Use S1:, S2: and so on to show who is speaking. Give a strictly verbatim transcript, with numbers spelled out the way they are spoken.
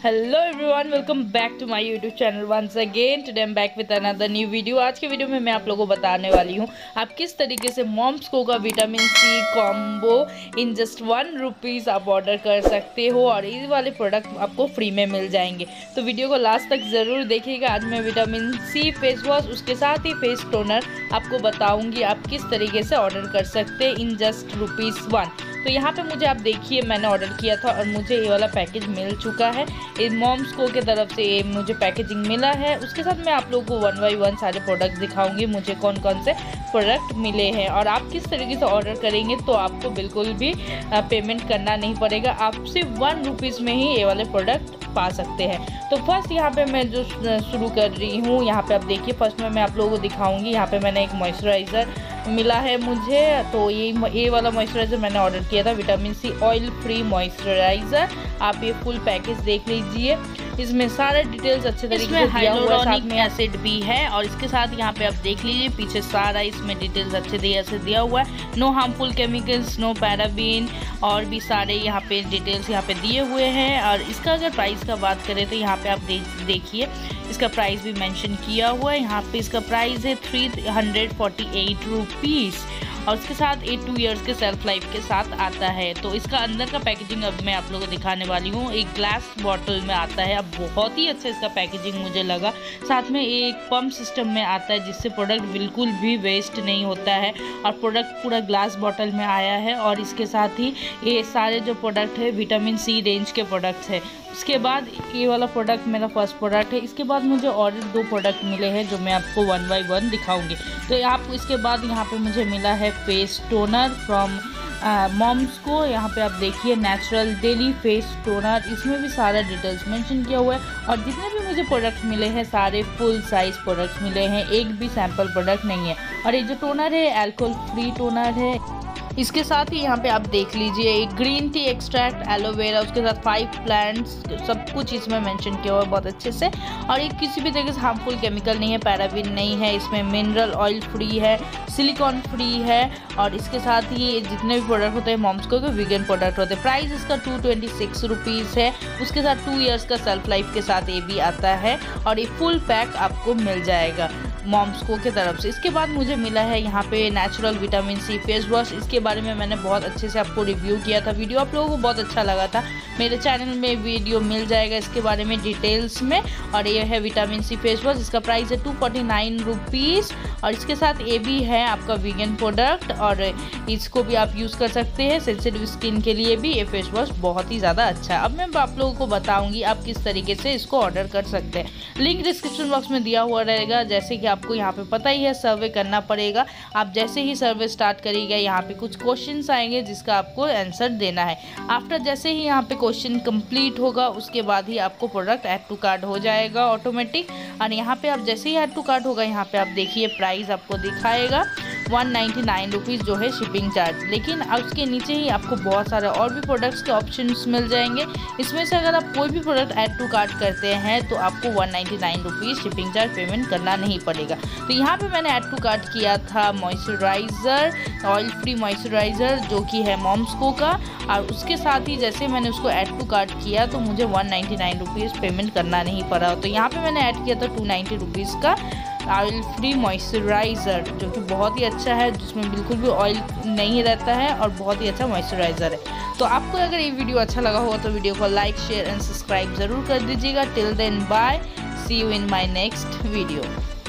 S1: Hello everyone, welcome back to my YouTube channel once again. Today I am back with another new video. आज के video में मैं आप लोगों को बताने वाली हूँ आप किस तरीके से मॉम्स्को का vitamin C combo in just one rupees आप ऑर्डर कर सकते हो और ये वाले प्रोडक्ट आपको फ्री में मिल जाएंगे। तो वीडियो को लास्ट तक ज़रूर देखिएगा। आज मैं विटामिन सी फेस वॉश, उसके साथ ही फेस टोनर आपको बताऊँगी आप किस तरीके से ऑर्डर कर सकते हैं इन जस्ट रुपीज़ वन। तो यहाँ पे मुझे आप देखिए, मैंने ऑर्डर किया था और मुझे ये वाला पैकेज मिल चुका है। इस मॉम्स्को के तरफ से ये मुझे पैकेजिंग मिला है। उसके साथ मैं आप लोगों को वन बाई वन सारे प्रोडक्ट दिखाऊंगी मुझे कौन कौन से प्रोडक्ट मिले हैं और आप किस तरीके से ऑर्डर करेंगे तो आपको बिल्कुल भी पेमेंट करना नहीं पड़ेगा। आप सिर्फ वन रुपीज़ में ही ये वाले प्रोडक्ट पा सकते हैं। तो फर्स्ट यहाँ पे मैं जो शुरू कर रही हूँ, यहाँ पे आप देखिए, फर्स्ट में मैं आप लोगों को दिखाऊंगी। यहाँ पे मैंने एक मॉइस्चराइज़र मिला है मुझे, तो ये ये वाला मॉइस्चराइज़र मैंने ऑर्डर किया था, vitamin C oil free moisturiser. आप ये फुल पैकेज देख लीजिए, इसमें सारे डिटेल्स अच्छे तरीके से दिया हुआ है, साथ में एसिड भी है और इसके साथ यहाँ पे आप देख लीजिए पीछे सारा इसमें डिटेल्स अच्छे तरीके से दिया हुआ है। No harmful chemicals, no paraben और भी सारे यहाँ पे डिटेल्स यहाँ पे दिए हुए हैं। और इसका अगर प्राइस का बात करें तो यहाँ पे आप देख देखिए इसका प्राइस भी मेंशन किया हुआ है। यहाँ पे इसका प्राइस है three hundred forty eight rupees और उसके साथ ये टू इयर्स के सेल्फ लाइफ के साथ आता है। तो इसका अंदर का पैकेजिंग अब मैं आप लोगों को दिखाने वाली हूँ। एक ग्लास बॉटल में आता है, अब बहुत ही अच्छा इसका पैकेजिंग मुझे लगा। साथ में ये एक पंप सिस्टम में आता है जिससे प्रोडक्ट बिल्कुल भी वेस्ट नहीं होता है और प्रोडक्ट पूरा ग्लास बॉटल में आया है। और इसके साथ ही ये सारे जो प्रोडक्ट है विटामिन सी रेंज के प्रोडक्ट्स है। उसके बाद ये वाला प्रोडक्ट मेरा फर्स्ट प्रोडक्ट है। इसके बाद मुझे और दो प्रोडक्ट मिले हैं जो मैं आपको वन बाय वन दिखाऊंगी। तो आप इसके बाद यहाँ पे मुझे मिला है फेस टोनर फ्रॉम मॉम्स्को। यहाँ पे आप देखिए नेचुरल डेली फेस टोनर, इसमें भी सारा डिटेल्स मेंशन किया हुआ है और जितने भी मुझे प्रोडक्ट मिले हैं सारे फुल साइज प्रोडक्ट्स मिले हैं, एक भी सैम्पल प्रोडक्ट नहीं है। और ये जो टोनर है अल्कोहल फ्री टोनर है। इसके साथ ही यहाँ पे आप देख लीजिए एक ग्रीन टी एक्सट्रैक्ट, एलोवेरा, उसके साथ फाइव प्लांट्स, सब कुछ इसमें मेंशन किया हुआ है बहुत अच्छे से। और ये किसी भी तरीके से हार्मफुल केमिकल नहीं है, पैराबिन नहीं है, इसमें मिनरल ऑयल फ्री है, सिलिकॉन फ्री है। और इसके साथ ही जितने भी प्रोडक्ट होते हैं मॉम्स्को के वीगन प्रोडक्ट होते हैं। प्राइस इसका टू ट्वेंटी सिक्स रुपीज़ है। उसके साथ टू ईयर्स का सेल्फ लाइफ के साथ ये भी आता है और ये फुल पैक आपको मिल जाएगा मॉम्स्को के तरफ से। इसके बाद मुझे मिला है यहाँ पे natural vitamin C face wash. इसके बारे में मैंने बहुत अच्छे से आपको रिव्यू किया था, वीडियो आप लोगों को बहुत अच्छा लगा था। मेरे चैनल में वीडियो मिल जाएगा इसके बारे में डिटेल्स में। और ये है विटामिन सी फेस वॉश, इसका प्राइस है टू फोर्टी नाइन रुपीज़ और इसके साथ ये भी है आपका वीगन प्रोडक्ट और इसको भी आप यूज़ कर सकते हैं। सेंसिटिव स्किन के लिए भी ये फेस वॉश बहुत ही ज़्यादा अच्छा है। अब मैं आप लोगों को बताऊँगी आप किस तरीके से इसको ऑर्डर कर सकते हैं। लिंक डिस्क्रिप्शन बॉक्स में दिया हुआ रहेगा। जैसे कि आपको यहाँ पे पता ही है सर्वे करना पड़ेगा। आप जैसे ही सर्वे स्टार्ट करिएगा यहाँ पे कुछ क्वेश्चंस आएंगे जिसका आपको आंसर देना है। आफ्टर जैसे ही यहाँ पे क्वेश्चन कंप्लीट होगा उसके बाद ही आपको प्रोडक्ट ऐड टू कार्ट हो जाएगा ऑटोमेटिक। और यहाँ पे आप जैसे ही ऐड टू कार्ट होगा यहाँ पे आप देखिए प्राइस आपको दिखाएगा वन नाइन्टी नाइन रुपीज़ जो है शिपिंग चार्ज। लेकिन उसके नीचे ही आपको बहुत सारे और भी प्रोडक्ट्स के ऑप्शंस मिल जाएंगे। इसमें से अगर आप कोई भी प्रोडक्ट ऐड टू कार्ट करते हैं तो आपको one ninety nine rupees shipping charge payment करना नहीं पड़ेगा। तो यहाँ पे मैंने ऐड टू कार्ट किया था मॉइस्चराइज़र, ऑयल फ्री मॉइस्चराइज़र जो कि है मॉम्स्को का। और उसके साथ ही जैसे मैंने उसको ऐड टू कार्ट किया तो मुझे one ninety nine rupees payment करना नहीं पड़ा। तो यहाँ पे मैंने ऐड किया था टू नाइन्टी रुपीज़ का ऑयल फ्री मॉइस्चराइज़र जो कि बहुत ही अच्छा है, जिसमें बिल्कुल भी ऑयल नहीं रहता है और बहुत ही अच्छा मॉइस्चराइज़र है। तो आपको अगर ये वीडियो अच्छा लगा हो तो वीडियो को लाइक, शेयर एंड सब्सक्राइब ज़रूर कर दीजिएगा। Till then bye, see you in my next video.